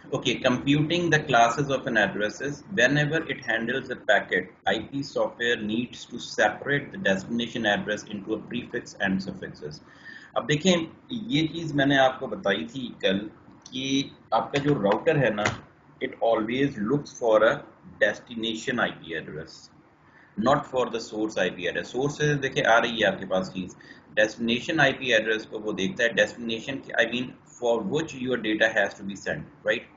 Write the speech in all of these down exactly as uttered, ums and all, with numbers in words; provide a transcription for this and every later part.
Okay, computing the classes of an address is whenever it handles a packet, I P software needs to separate the destination address into a prefix and suffixes. अब देखें, ये चीज़ मैंने आपको बताई थी कल कि आपका जो राउटर है ना, it always looks for a destination I P address, not for the source I P address. Source से देखिए आ रही है आपके पास चीज़, destination I P address को वो देखता है, destination I mean for which your data has to be sent, right?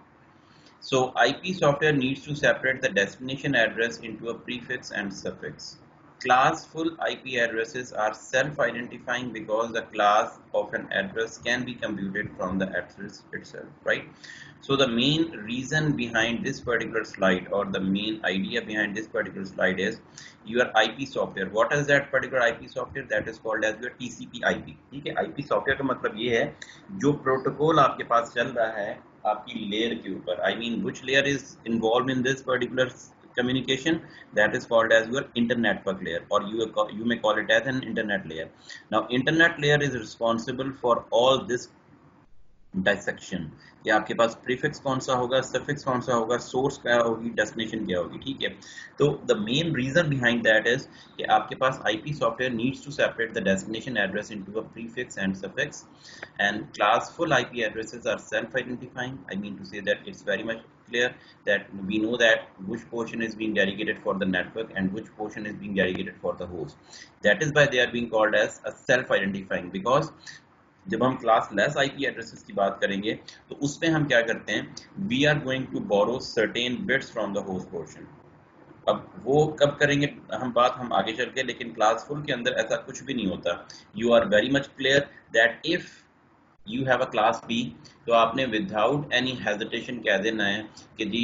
So I P software needs to separate the destination address into a prefix and suffix. Classful I P addresses are self-identifying because the class of an address can be computed from the address itself, right? So the main reason behind this particular slide, or the main idea behind this particular slide, is your I P software. What is that particular I P software? That is called as your T C P I P. ठीक है, I P software का मतलब ये है जो protocol आपके पास चल रहा है आपकी लेयर के ऊपर. I mean which layer is involved in this particular communication, that is called as your internetwork layer, or you you may call it as an internet layer. Now internet layer is responsible for all this dissection कि आपके पास prefix कौन सा होगा, suffix कौन सा होगा, source क्या होगी, डेस्टिनेशन क्या होगी. ठीक है, तो the main reason behind that is कि आपके पास IP software needs to separate the destination address into a prefix and suffix, and classful IP addresses are self identifying. I mean to say that it's very much clear that we know that which portion is being dedicated for the network and which portion is being dedicated for the host. That is why they are being called as a self identifying, because जब हम class less IP addresses की बात करेंगे तो उसमें हम क्या करते हैं, we are going to borrow certain bits from the host portion. अब वो कब करेंगे हम बात, हम आगे चल के, लेकिन क्लास फुल के अंदर ऐसा कुछ भी नहीं होता. You are very much clear that if you have a class B, तो आपने विदाउट एनी हेजिटेशन कह देना है कि जी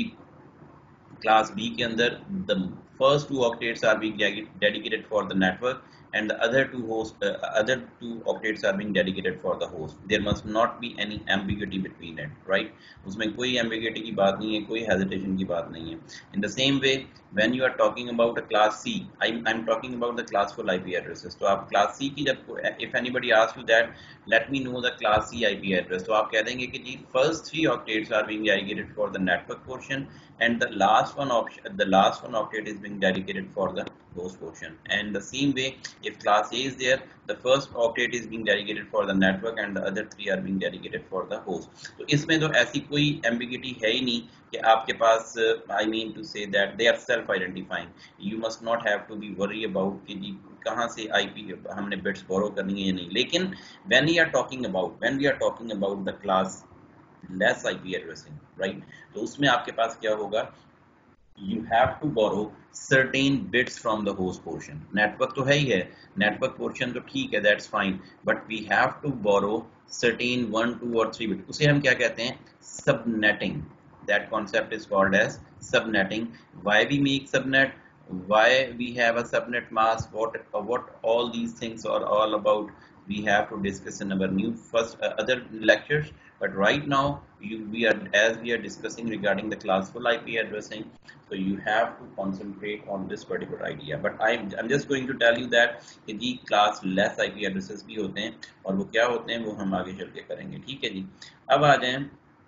क्लास बी के अंदर द first two octets are being dedicated for the network and the other two host uh, other two octets are being dedicated for the host. There must not be any ambiguity between it, right? उसमें कोई ambiguity की बात नहीं है, कोई hesitation की बात नहीं है. In the same way, when you are talking about a class C, I'm, I'm talking about the classful I P addresses. तो आप class C की जब, if anybody asks you that let me know the class C I P address, तो आप कह देंगे कि जी first three octets are being dedicated for the network portion and the last one option the last one octet is being dedicated for the host portion. And the same way, if class A is there, the first octet is being dedicated for the network and the other three are being dedicated for the host. तो इसमें तो ऐसी कोई ambiguity है ही नहीं कि आपके पास, I mean to say that they are self identifying. You must not have to be worry about कि जी कहाँ से आईपी हमने बिट्स बोरो करनी है या नहीं. लेकिन when we are talking about when we are talking about the class less I P addressing, right? तो उसमें आपके पास क्या होगा, you have to borrow certain bits from the host portion. Network तो है ही है, network portion तो ठीक है, that's fine, but we have to borrow certain one, two or three bits. उसे हम क्या कहते हैं, subnetting. That concept is called as subnetting. Why we make subnet? Why we have a subnet mask? What what all these things are all about? We have to discuss in our new first uh, other lectures. But right now, you, we are as we are discussing regarding the classful I P addressing, so you have to concentrate on this particular idea. But I'm I'm just going to tell you that कि जी class less I P addresses भी होते हैं, और वो क्या होते हैं वो हम आगे चल के करेंगे. ठीक है जी, अब आ जाएं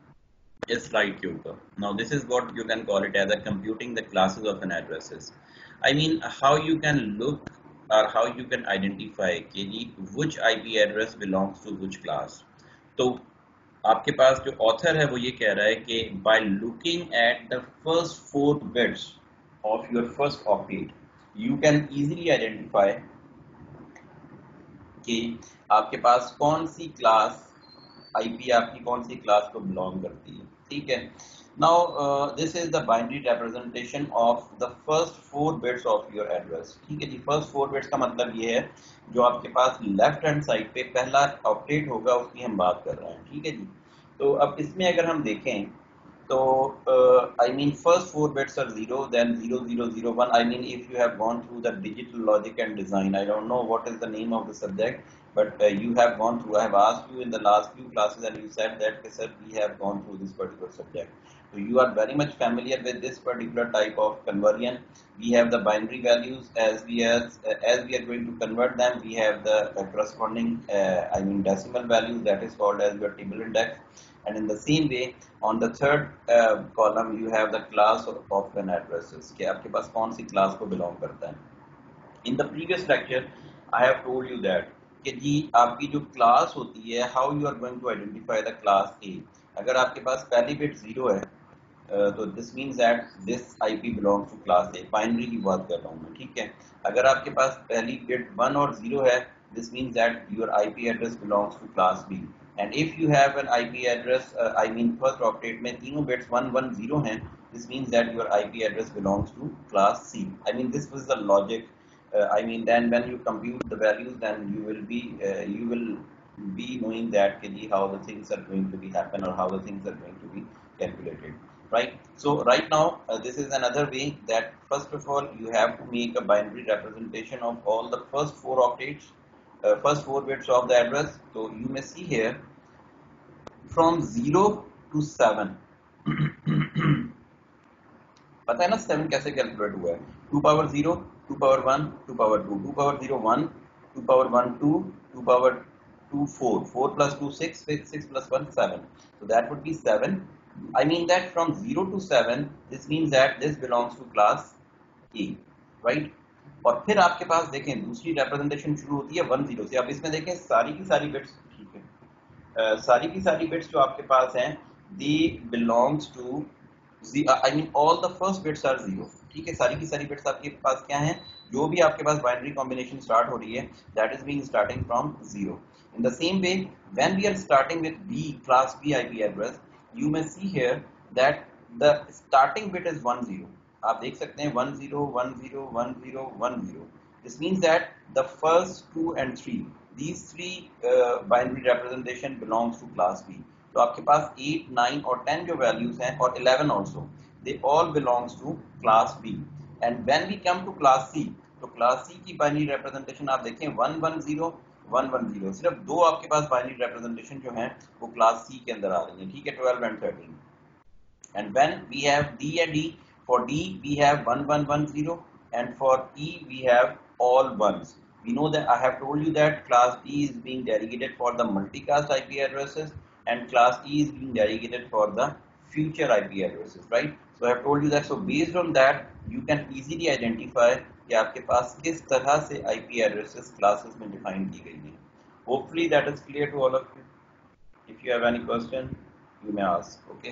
इस स्लाइड के ऊपर. Now this is what you can call it as a computing the classes of an addresses. I mean how you can look or how you can identify कि जी which I P address belongs to which class. तो आपके पास जो author है वो ये कह रहा है कि by looking at the first four bits of your first octet you can easily identify कि आपके पास कौन सी क्लास आईपी आपकी कौन सी क्लास को बिलोंग करती है. ठीक है, now this is the binary representation of the first four bits of your address. ठीक है जी, फर्स्ट फोर बिट्स का मतलब ये है जो आपके पास लेफ्ट हैंड साइड पे पहला ऑक्टेट होगा उसकी हम बात कर रहे हैं. ठीक है जी, तो अब इसमें अगर हम देखें तो I mean first four bits are zero, then zero zero zero one. I mean if you have gone through the digital logic and design, I don't know what is the name of the subject, but uh, you have gone through, I have asked you in the last few classes and you said that sir we have gone through this particular subject, so you are very much familiar with this particular type of conversion. We have the binary values, as we as uh, as we are going to convert them, we have the uh, corresponding uh, I mean decimal values, that is called as your table index, and in the same way on the third uh, column you have the class of, of an addresses कि आपके पास कौन सी class को belong करता है. In the previous lecture I have told you that कि जी आपकी जो class होती है how you are going to identify the class A. अगर आपके पास पहली bit zero है Uh, तो this means that this IP belongs to class A. Binary की बात कर रहा हूँ मैं, ठीक है. अगर आपके पास पहली बिट वन और जीरो है, this means that your IP address belongs to class B. And if you have an IP address, I mean first octet में तीनों बिट्स वन वन जीरो हैं, this means that your IP address belongs to class C. I mean this was the logic. I mean then when you compute the values, then you will be uh, you will be knowing that how the things are going to be happen or how the things are going to be calculated. Right. So right now uh, this is another way that first of all you have to make a binary representation of all the first four octates, uh, first four bits of the address. So you may see here from zero to seven. पता है ना seven कैसे calculate हुआ है? Two power zero, two power one, two power two, two power zero one, two power one two, two power two four, four plus two six, six plus one seven. So that would be seven. I mean that from zero to seven, this means that this belongs to class A, right? और फिर आपके पास देखें दूसरी representation शुरू होती है one zero से. अब इसमें देखें सारी की सारी बिट्स, ठीक है, uh, सारी की सारी बिट्स जो आपके पास हैं, they belongs to I mean all the first bits are zero. ठीक है, सारी की सारी बिट्स आपके पास क्या हैं, जो भी आपके पास बाइनरी कॉम्बिनेशन स्टार्ट हो रही है, that is being starting from zero. In the same way, when we are starting with B, class B I P address, you may see here that the starting bit is one zero. आप देख सकते हैं one zero, one zero, one zero, one zero. This means that the first two and three, these three uh, binary representation belongs to class B. तो आपके पास eight, nine और ten जो values हैं और eleven also, they all belongs to class B. And when we come to class C, तो class C की binary representation आप देखें one one zero, one one zero. सिर्फ दो आपके पास binary representation जो हैं वो class C के अंदर आ रही हैं, ठीक है, twelve and thirteen. And when we have D and D, for D we have one one one zero and for E we have all ones. We know that I have told you that class D is being delegated for the multicast I P addresses and class E is being delegated for the future I P addresses, right? So I have told you that. So based on that, you can easily identify कि आपके पास किस तरह से I P addresses classes में define की गई हैं. Hopefully that is clear to all of you. If you have any question, you may ask. Okay.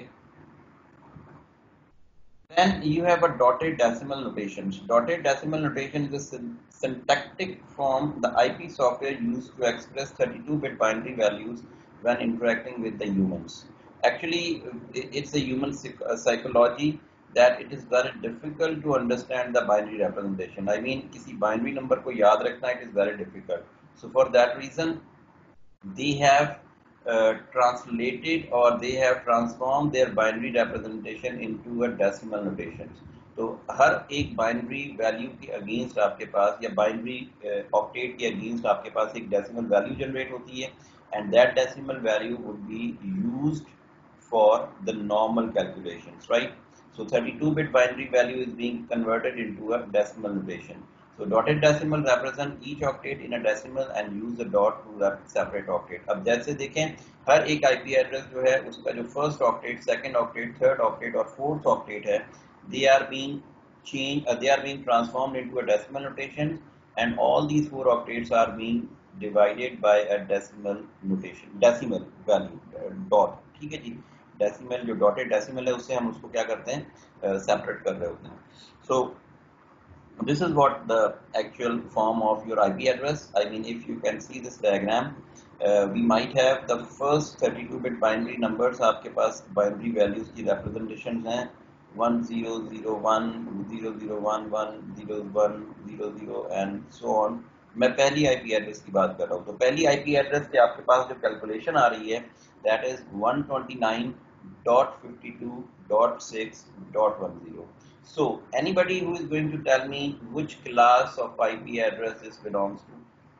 Then you have a dotted decimal notation. Dotted decimal notation is a syntactic form the I P software used to express thirty-two bit binary values when interacting with the humans. Actually, it's a human psychology that it is very difficult to understand the binary representation. I mean, किसी binary number को याद रखना, it is very difficult. So for that reason, they have uh, translated or they have transformed their binary representation into a decimal notation. तो हर एक binary value के against आपके पास या binary octet के अगेंस्ट आपके पास एक डेसिमल वैल्यू जनरेट होती है and that decimal value would be used for the normal calculations, right? So thirty-two bit binary value is being converted into a decimal notation. So dotted decimal represent each octet in a decimal and use the dot to separate octet. अब जैसे देखें हर एक I P address जो है उसका जो first octet, second octet, third octet और fourth octet है, they are being changed, uh, they are being transformed into a decimal notation and all these four octets are being divided by a decimal notation, decimal value, uh, dot. ठीक है जी, decimal जो dotted decimal है उससे हम उसको क्या करते हैं, uh, separate कर रहे होते हैं. So this is what the actual form of your I P address. I mean, if you can see this diagram, uh, we might have the first thirty-two bit binary numbers. आपके पास binary values की representations हैं one zero zero one, zero zero one one, zero one zero zero and so on. मैं पहली IP address की बात कर रहा हूँ. तो पहली आईपी एड्रेस पे आपके पास जो कैलकुलेशन आ रही है that is one twenty-nine dot fifty-two dot six dot ten. So anybody who is going to tell me which class of I P address this belongs to?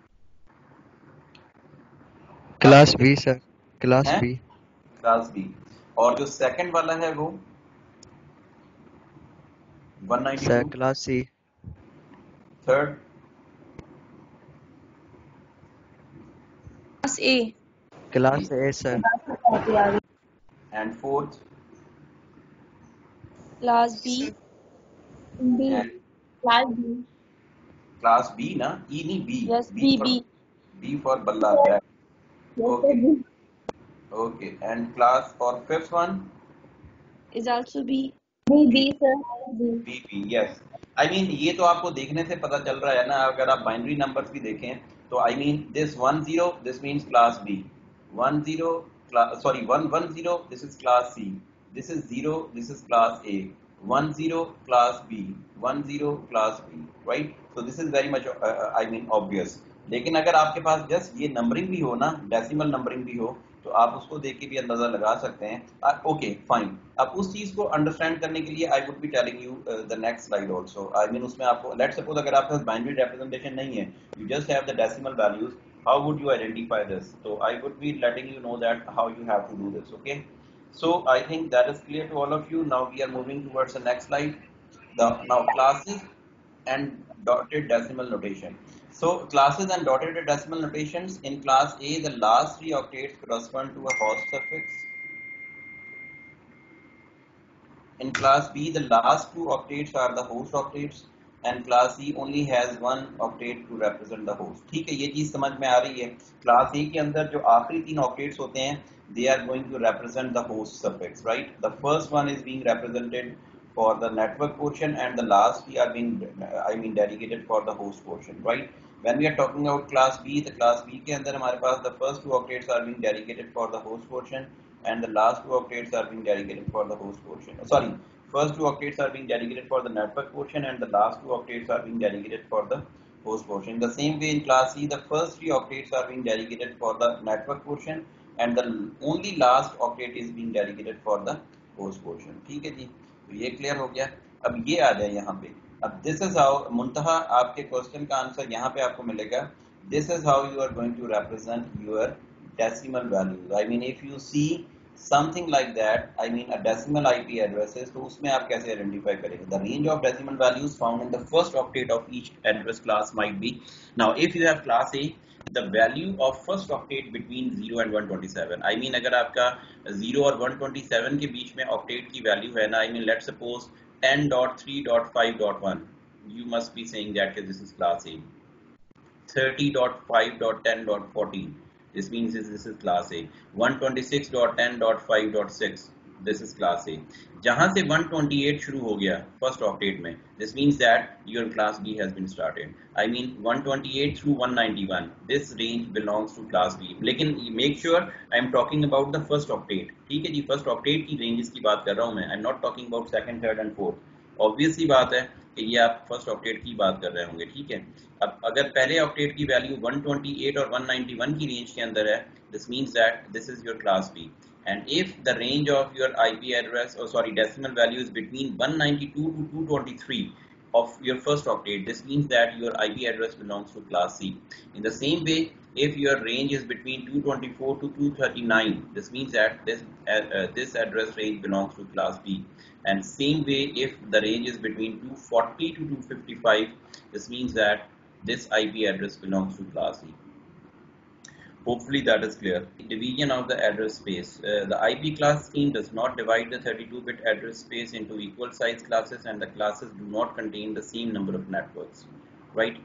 Class B sir, class B. Class B. और जो second वाला है वो one ninety-two sir class C. Third class A. Class A sir. and fourth Class B. B. and Class B. class B na, E ni B. Yes, B B, for B. B for Balla. That. Yes, sir, Okay. B. Okay. And class or fifth one? Is also B. B, B, sir. B. B B. Yes. I mean ये तो आपको देखने से पता चल रहा है ना, अगर आप बाइनरी नंबर्स भी देखें तो I mean this one zero this means class B. one zero class sorry one one zero this is class C. This is zero this is class A. one zero class B. one zero class B. Right? So this is very much uh, uh, I mean obvious. लेकिन अगर आपके पास just ये numbering भी हो ना, decimal numbering भी हो, तो आप उसको देख के भी अंदाजा लगा सकते हैं. Okay fine. अब उस चीज को अंडरस्टैंड करने के लिए I would be telling you the next slide also. आई मीन उसमें आपको लेट सपोज अगर आपके पास बाइनरी रिप्रेजेंटेशन नहीं है, you just have the decimal values, how would you identify this? So I would be letting you know that how you have to do this. Okay, so I think that is clear to all of you. Now we are moving towards the next slide. The now classes and dotted decimal notation. So classes and dotted decimal notations. In class A, the last three octaves correspond to a host suffix. In class B, the last two octaves are the host octaves, and class C only has one octave to represent the host. ठीक है, ये चीज समझ में आ रही है. Class A के अंदर जो आखिरी तीन octaves होते हैं, they are going to represent the host suffix, right? The first one is being represented for the network portion, and the last three are being, I mean, dedicated for the host portion, right? When we are talking about class B, the class B के अंदर हमारे पास the first two octaves are being dedicated for the host portion, and the last two octaves are being dedicated for the host portion. Oh, sorry, first two octaves are being dedicated for the network portion, and the last two octaves are being dedicated for the host portion. In the same way, in class C, the first three octaves are being dedicated for the network portion, and the only last octave is being dedicated for the host portion. ठीक है जी, तो ये clear हो गया. अब ये आ जाए यहाँ पे. अब दिस इज हाउ, मुंतहा आपके क्वेश्चन का आंसर यहाँ पे आपको मिलेगा. This is how you are going to represent your decimal values. I mean, if you see something like that, I mean a decimal I P addresses, तो उसमें आप कैसे identify करेंगे? The range of decimal values found in the first octet of each address class might be. Now, if you have class A, the value of first octet between zero and one twenty-seven. I mean, अगर आपका zero और one twenty-seven के बीच में octet की value है ना, I mean, let's suppose ten dot three dot five dot one. You must be saying that this is class A. thirty dot five dot ten dot fourteen. This means this, this is class A. one twenty-six dot ten dot five dot six. This is class A. जहां से one twenty-eight शुरू हो गया first octet में, this means that your class B has been started. I mean one twenty-eight through one ninety-one. This range belongs to class B. लेकिन make sure I am talking about the first octet. ठीक है जी, first octet की ranges की बात कर रहा हूँ मैं. I am not talking about second, third and fourth. Obvious सी बात है कि ये आप फर्स्ट ऑक्टेट की बात कर रहे होंगे. ठीक है, अब अगर पहले ऑक्टेट की वैल्यू one twenty-eight और one ninety-one की रेंज के अंदर है, this means that this is your class B. And if the range of your IP address और sorry decimal value is between one ninety-two to two twenty-three of your first octet, this means that your I P address belongs to class C. In the same way, if your range is between two twenty-four to two thirty-nine, this means that this uh, uh, this address range belongs to class B. And same way, if the range is between two forty to two fifty-five, this means that this I P address belongs to class C. Hopefully that is clear. Division of the address space. Uh, the I P class scheme does not divide the thirty-two bit address space into equal size classes, and the classes do not contain the same number of networks. Right?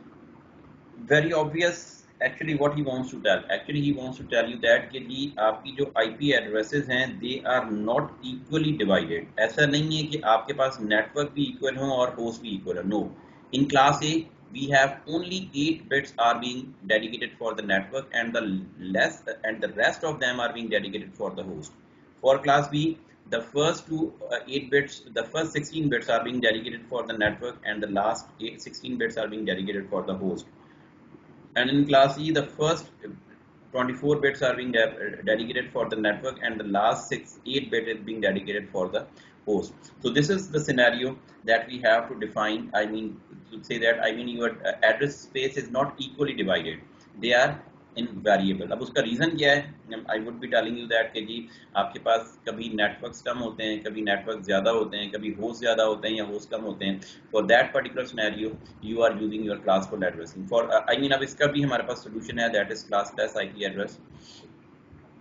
Very obvious. Actually, what he wants to tell. Actually, he wants to tell you that कि जी आपकी जो I P addresses हैं, they are not equally divided. ऐसा नहीं है कि आपके पास network भी equal हो और host भी equal हो. No. In class A, we have only eight bits are being dedicated for the network, and the less and the rest of them are being dedicated for the host. For class B, the first two uh, eight bits, the first sixteen bits are being dedicated for the network, and the last eight, sixteen bits are being dedicated for the host. And in class E, the first twenty-four bits are being de dedicated for the network, and the last six eight bit is being dedicated for the host. So this is the scenario that we have to define. I mean, to say that, I mean your address space is not equally divided. They are in variable. अब उसका reason क्या है? I would be telling you that कि जी आपके पास कभी networks कम होते हैं, कभी नेटवर्क ज्यादा होते हैं, कभी होस्ट ज्यादा होते हैं या होस्ट कम होते हैं. For that particular scenario, you are using your classful addressing. For uh, I mean अब इसका भी हमारे पास solution है, that is classless I P address.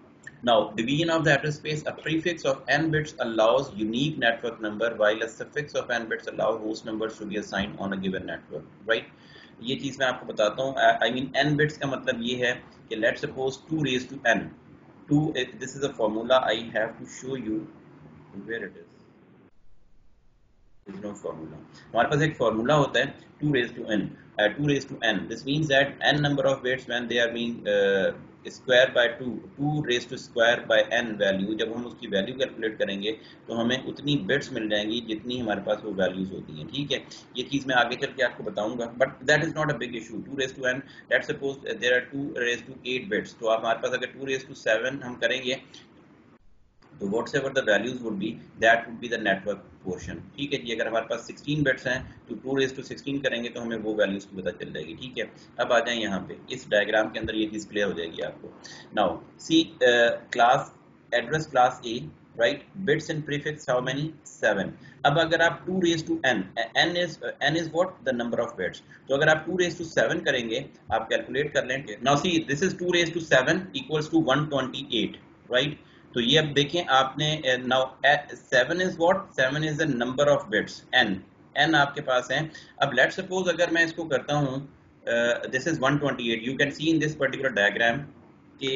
Now, division of the address space: a prefix of n bits allows unique network number, while a suffix of n bits allow host numbers to be assigned on a given network. Right? ये चीज मैं आपको बताता हूँ. I mean n bits का मतलब ये है कि let's suppose two raised to n. two, this is a formula I have to show you where it is. There is no formula. हमारे पास एक formula होता है two raised to n. Uh, two raised to n. This means that n number of bits when they are being uh, square by two, two raised to square by n value, जब हम उसकी value calculate करेंगे तो हमें उतनी bits मिल जाएंगी जितनी हमारे पास वो वैल्यूज होती हैं. ठीक है, ये चीज मैं आगे चल के आपको बताऊंगा, but that is not a big issue. Two raise to n, let's suppose there are two raise to eight bits, तो आप हमारे पास अगर टू रेज टू सेवन हम करेंगे तो whatever the values would be, that would be the network portion. ठीक है जी, अगर हमारे पास सिक्सटीन बिट्स हैं तो टू रेज टू सिक्सटीन करेंगे तो हमें वो वैल्यूज की पता चल जाएगी. ठीक है, अब आ जाए यहाँ पे इस डायग्राम के अंदर, ये चीज क्लियर हो जाएगी आपको. Now see class address class A, right, bits in prefix how many? Seven. अब अगर आप two raise to n, n is n is what? the number of bits. तो अगर आप टू रेज टू सेवन करेंगे, आप कैलकुलेट कर लें. Now see this is two raise to seven equals to one twenty eight, right. तो ये अब देखें आपने, now seven is what? Seven is the number of bits, n n आपके पास है. अब लेट सपोज अगर मैं इसको करता हूँ, this is one twenty eight. You can see in this particular diagram के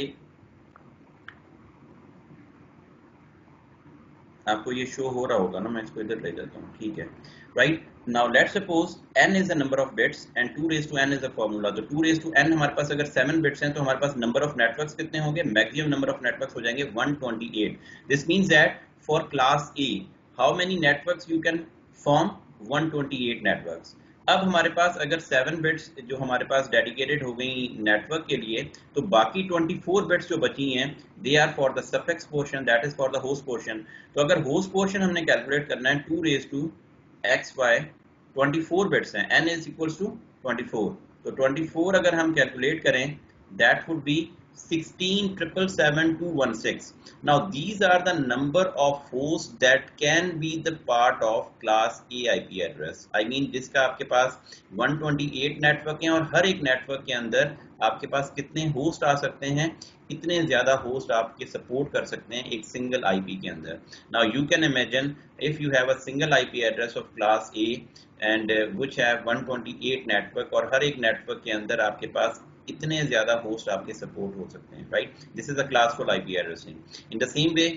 आपको ये शो हो रहा होगा ना, मैं इसको इधर ले जाता हूँ. ठीक है, right. Now let's suppose n is the number of bits and two raise to n is the formula. तो टू रेज टू n हमारे पास अगर सेवन बिट्स हैं तो हमारे पास नंबर ऑफ नेटवर्क्स कितने होंगे? मैक्सिमम नंबर ऑफ नेटवर्क्स हो जाएंगे one twenty eight. This means that for class A how many networks you can form? One twenty eight networks. अब हमारे पास अगर सेवन बिट्स जो हमारे पास डेडिकेटेड हो गई नेटवर्क के लिए, तो बाकी ट्वेंटी फोर बिट्स जो बची हैं they are for the suffix portion, that is for the host portion. तो अगर होस्ट पोर्शन हमने कैलकुलेट करना है two raise to x y, twenty four bits हैं, n is equals to twenty four. तो ट्वेंटी फोर अगर हम calculate करें that would be sixteen seven seven two one six. Now these are the number of hosts that can be the part of class A I P address. I mean जिसका आपके पास one twenty eight network हैं और हर एक network के अंदर आपके पास कितने होस्ट आ सकते हैं, इतने ज्यादा होस्ट आपके सपोर्ट कर सकते हैं एक सिंगल आईपी के अंदर. Now you can imagine if you have a single I P address of class A and uh, which have one twenty eight network, और हर एक नेटवर्क के अंदर आपके पास इतने ज्यादा होस्ट आपके सपोर्ट हो सकते हैं, right. This is a class for IP addressing. In the same way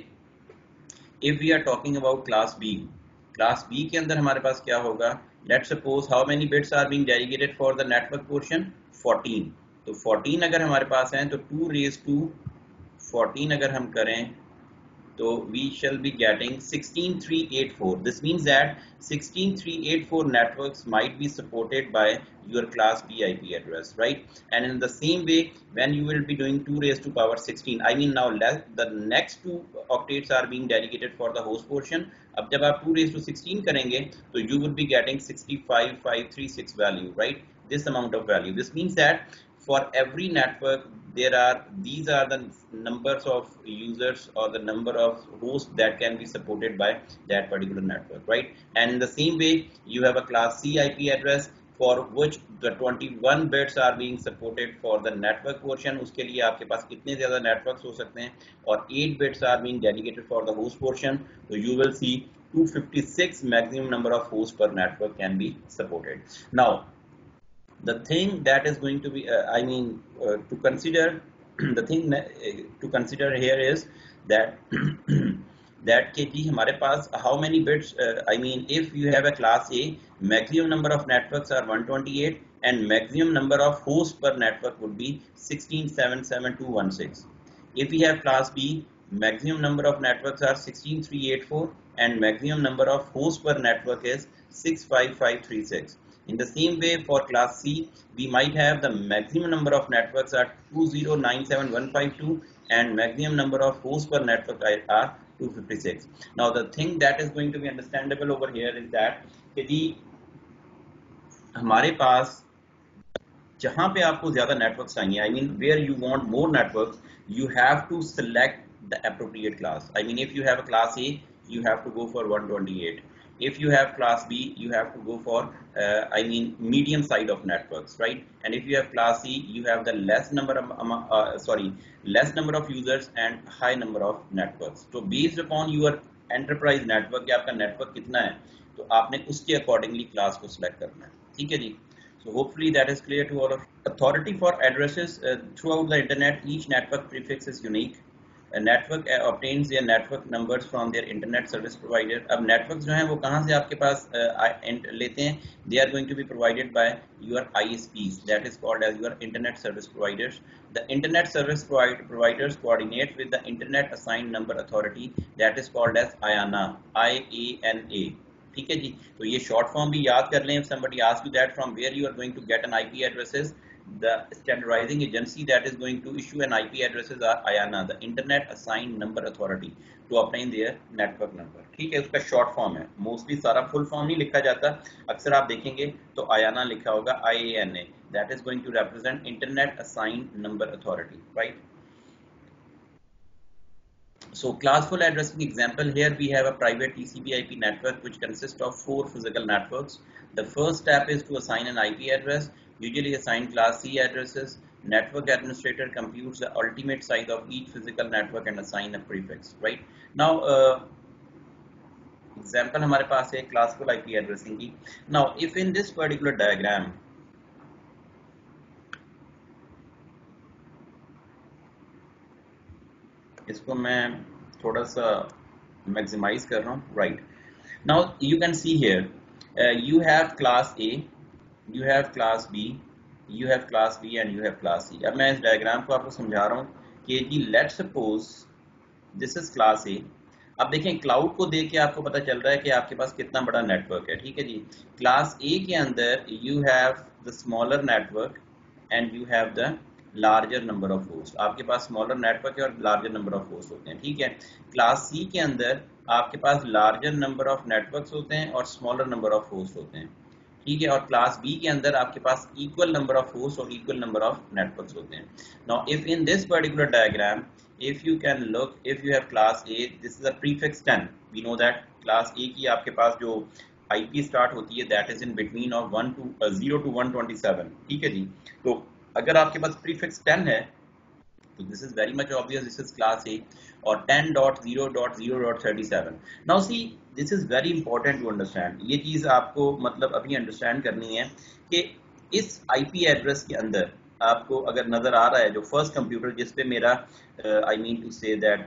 if we are talking about class B, class B के अंदर हमारे पास क्या होगा? Let's suppose how many bits are being dedicated for the network portion? Fourteen. तो fourteen अगर हमारे पास हैं तो टू रेज टू फोर्टीन अगर हम करें तो we shall be getting sixteen three eighty-four. This means that sixteen three eighty-four networks might be supported by your class B I P address, right? And in the same way, when you will be doing two raised to power sixteen, I mean now the next two octets are being dedicated for the host portion. अब जब आप two raised to sixteen करेंगे तो you will be getting sixty-five five thirty-six value, right? This amount of value. This means that for every network there are, these are the numbers of users or the number of hosts that can be supported by that particular network, right? And in the same way you have a class C I P address for which the twenty-one bits are being supported for the network portion. उसके लिए आपके पास कितने ज़्यादा networks हो सकते हैं, और eight bits are being dedicated for the host portion. So you will see two hundred fifty-six maximum number of hosts per network can be supported. Now the thing that is going to be uh, I mean uh, to consider the thing uh, to consider here is that that K G हमारे पास how many bits uh, I mean if you have a class A, maximum number of networks are one twenty-eight and maximum number of hosts per network would be sixteen seven seven two one six. If we have class B, maximum number of networks are sixteen three eighty-four and maximum number of hosts per network is six five five three six. In the same way for class C, we might have the maximum number of networks are two zero nine seven one five two and maximum number of hosts per network are two fifty-six. Now the thing that is going to be understandable over here is that यदि हमारे पास जहां पे आपको ज्यादा networks चाहिए, I mean where you want more networks, you have to select the appropriate class. I mean if you have a class A, you have to go for one twenty-eight. If you have class B, you have to go for, uh, I mean, medium side of networks, right? And if you have class C, you have the less number of, um, uh, sorry, less number of users and high number of networks. So based upon your enterprise network, या आपका network कितना है, तो आपने उसके accordingly class को select करना है, ठीक है जी? So hopefully that is clear to all of you. Authority for addresses uh, throughout the internet. Each network prefix is unique. A network uh, obtains their network numbers from their internet service provider. अब networks जो हैं वो कहाँ से आपके पास uh, लेते हैं? They are going to be provided by your I S Ps. That is called as your internet service providers. The internet service providers coordinate with the internet assigned number authority. That is called as I A N A. I A N A. ठीक है जी, तो ये short form भी याद कर लें. If somebody asks you that from where you are going to get an I P addresses, the standardizing agency that is going to issue an I P addresses are I A N A, the Internet Assigned Number Authority, to obtain their network number. ठीक है, उसका short form है. Mostly सारा full form नहीं लिखा जाता, अक्सर आप देखेंगे तो I A N A लिखा होगा, I A N A, that is going to represent Internet Assigned Number Authority, right? So classful addressing example, here we have a private T C P I P network which consists of four physical networks. The first step is to assign an I P address, usually assigned class C addresses. Network administrator computes the ultimate size of each physical network and assign a prefix, right? Now uh, example हमारे पास है classful I P addressing की. Now if in this particular diagram इसको मैं थोड़ा सा maximise कर रहा हूँ, right? Now you can see here you have class A, you have class B, you have class B and you have class C. अब मैं इस डायग्राम को आपको समझा रहा हूँ कि जी let suppose this is class A. अब देखें क्लाउड को देख के आपको पता चल रहा है कि आपके पास कितना बड़ा नेटवर्क है, ठीक है जी. क्लास ए के अंदर you have the smaller network and you have the larger number of host. आपके पास स्मॉलर नेटवर्क है और लार्जर नंबर ऑफ होस्ट होते हैं, ठीक है. क्लास सी के अंदर आपके पास लार्जर नंबर ऑफ नेटवर्क्स होते हैं और स्मॉलर नंबर ऑफ होस्ट होते हैं, ठीक है. और क्लास बी के अंदर आपके पास इक्वल नंबर ऑफ होस्ट और इक्वल नंबर ऑफ नेटवर्क्स होते हैं. Now if in this particular diagram if you can look, if you have class A, this is a prefix ten. We know that class A की आपके पास जो IP start होती है that is in between of one two zero two one twenty seven, ठीक है जी. तो अगर आपके पास प्रीफिक्स टेन है तो this is very much obvious, this is class A. और ten dot zero dot zero dot thirty seven. Now see this is very important to understand. ये चीज आपको मतलब अभी अंडरस्टैंड करनी है कि इस आईपी एड्रेस के अंदर आपको अगर नजर आ रहा है जो फर्स्ट कंप्यूटर जिस पे मेरा I mean to say that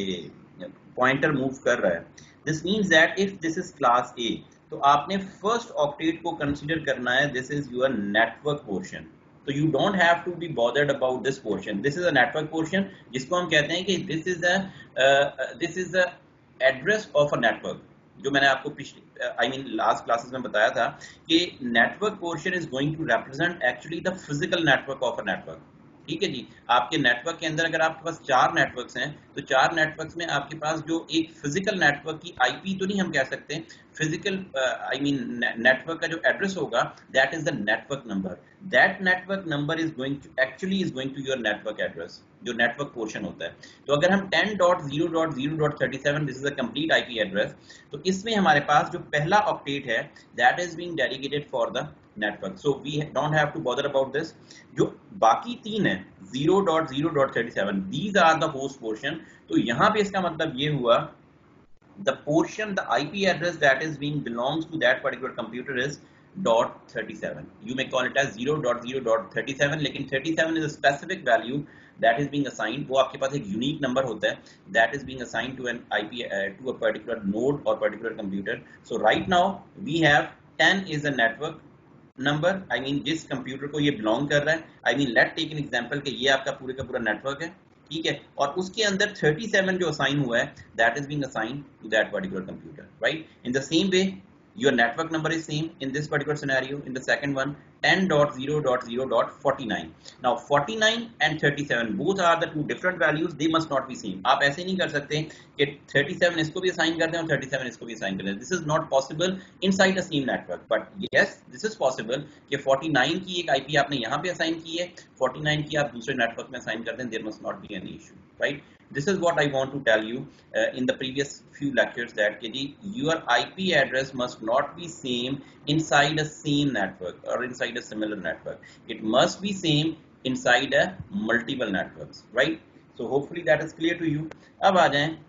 ये पॉइंटर मूव कर रहा है, this means that if this is class A तो आपने फर्स्ट ऑक्टेट को कंसिडर करना है. This is your network portion. So you don't have to be bothered about this portion. This is a network portion जिसको हम कहते हैं कि this is a uh, this is the address of a network. जो मैंने आपको पिछले I mean last classes में बताया था कि network portion is going to represent actually the physical network of a network. ठीक है जी. आपके नेटवर्क के अंदर अगर आपके पास चार नेटवर्क्स हैं तो चार नेटवर्क्स में आपके पास जो एक फिजिकल नेटवर्क की आईपी तो नहीं हम कह सकते, फिजिकल आई मीन नेटवर्क का जो एड्रेस होगा that is the network number. That network number is going to actually is going to your network address, जो नेटवर्क पोर्शन होता है. तो अगर हम ten dot zero dot zero dot thirty seven, this is a complete IP address, तो इसमें हमारे पास जो पहला ऑक्टेट है that is being dedicated for the network. So we don't have to bother about this. जो बाकी तीन है zero dot zero dot thirty seven, these are the host portion. तो यहां पे इसका मतलब ये हुआ the portion, the I P address that is being belongs to that particular computer is dot thirty-seven. You may call it as zero dot zero dot thirty-seven, लेकिन thirty-seven is a specific value that is being assigned. वो आपके पास एक unique number होता है that is being assigned to an I P uh, to a particular node or particular computer. So right now we have ten is a network number. I mean जिस computer को ये belong कर रहा है, I mean let's take an example कि ये आपका पूरे का पूरा नेटवर्क है, ठीक है. और उसके अंदर thirty-seven जो असाइन हुआ है that is being assigned to that particular computer, right? In the same way your network number is same in this particular scenario. In the second one ten dot zero dot zero dot forty-nine. Now forty-nine and thirty-seven both are the two different values, they must not be same. आप ऐसे नहीं कर सकते कि thirty-seven इसको भी assign कर दें और thirty-seven इसको भी असाइन कर दें. This is not possible inside a same network. But yes, this is possible कि forty-nine की एक आईपी आपने यहाँ पे असाइन की है, forty-nine की आप दूसरे नेटवर्क में असाइन कर दें, there must not be any issue, right? this is what I want to tell you uh, in the previous few lectures, that K G, your I P address must not be same inside a same network or inside a similar network. It must be same inside a multiple networks, right? So hopefully that is clear to you. अब आ जाएं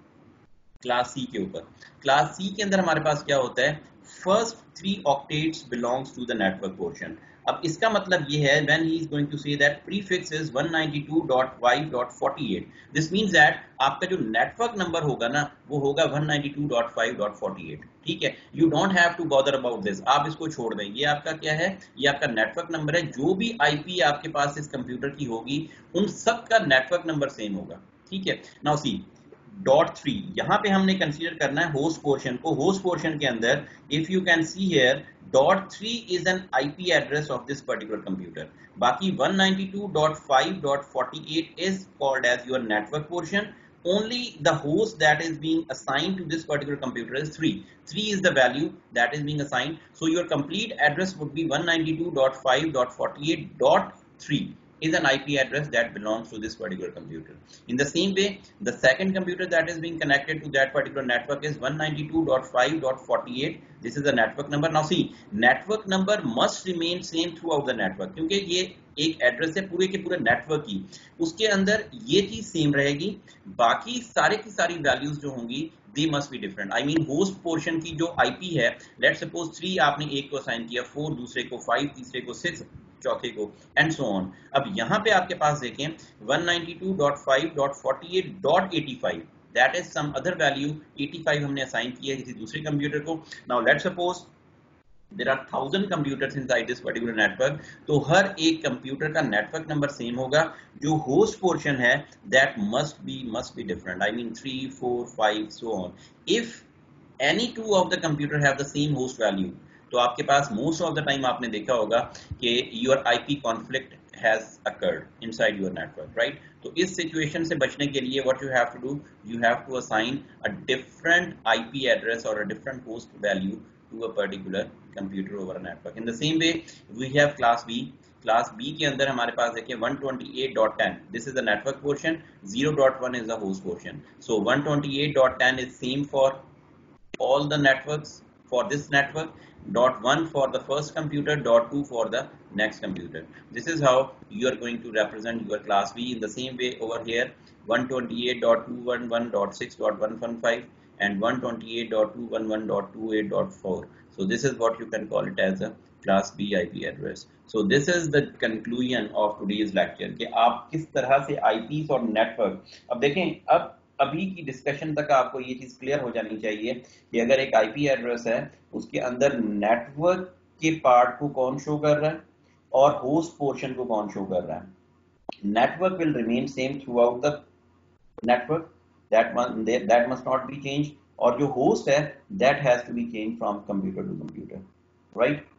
class C के ऊपर. Class C के अंदर हमारे पास क्या होता है, first three octets belongs to the network portion. अब इसका मतलब ये है, when he is going to say that prefix is one ninety two dot five dot forty eight, this means that आपका जो नेटवर्क नंबर होगा ना वो होगा one ninety two dot five dot forty eight. ठीक है, you don't have to bother about this, आप इसको छोड़ दें. ये आपका क्या है, ये आपका नेटवर्क नंबर है. जो भी आईपी आपके पास इस कंप्यूटर की होगी उन सब का नेटवर्क नंबर सेम होगा. ठीक है, नाउ सी डॉट थ्री, यहां पे हमने कंसीडर करना है होस्ट पोर्शन को. होस्ट पोर्शन के अंदर if you can see here, dot three is an IP address of this particular computer. बाकी one ninety two dot five dot forty eight is called as your network portion. Only the host that is being assigned to this particular computer is three. three is the value that is being assigned. So your complete address would be one ninety-two dot five dot forty-eight dot three. Is an I P address that belongs to this particular computer. In the same way, the second computer that is being connected to that particular network is one ninety-two dot five dot forty-eight. This is the network number. Now see, network number must remain same throughout the network, क्योंकि ये एक address है पूरे के पूरे network की, उसके अंदर ये चीज सेम रहेगी. बाकी सारे की सारी वैल्यूज जो होंगी they must be different. I mean host portion की जो आईपी है, लेट सपोज थ्री आपने एक को असाइन किया, फोर दूसरे को, फाइव तीसरे को, सिक्स चौथे को, एंड सो ऑन. अब यहाँ पे आपके पास देखें one ninety two dot five dot forty eight dot eighty five, that is some other value. Eighty five हमने असाइन किया है किसी दूसरे कंप्यूटर को. Now let's suppose there are thousand computers inside this particular network, तो हर एक computer का network number same होगा. जो होस्ट पोर्शन है that must be must be different. I mean three, four, five, so on. If any two of the computer have the same host value, तो आपके पास most of the time आपने देखा होगा कि your I P conflict has occurred inside your network, right? तो इस situation से बचने के लिए what you have to do, you have to assign a different I P address or a different host value to a particular computer over a network. In the same way, we have class B. Class B के अंदर हमारे पास देखिए one twenty-eight dot ten. This is the network portion. zero dot one is the host portion. So one twenty-eight dot ten is same for all the networks for this network. Dot one for the first computer. Dot two for the next computer. This is how you are going to represent your class B. In the same way over here, one twenty-eight dot two eleven dot six dot one fifteen and one twenty-eight dot two eleven dot twenty-eight dot four. So this is what you can call it as a class B I P address. So this is the conclusion of today's lecture कि आप किस तरह से I Ps और network. अब देखें, अब अभी की डिस्कशन तक आपको ये चीज क्लियर हो जानी चाहिए कि अगर एक I P एड्रेस है उसके अंदर नेटवर्क के पार्ट को कौन शो कर रहा है और होस्ट पोर्शन को कौन शो कर रहा है. Network will remain same throughout the network, that one that must not be changed, और जो होस्ट है that has to be changed from computer to computer, right?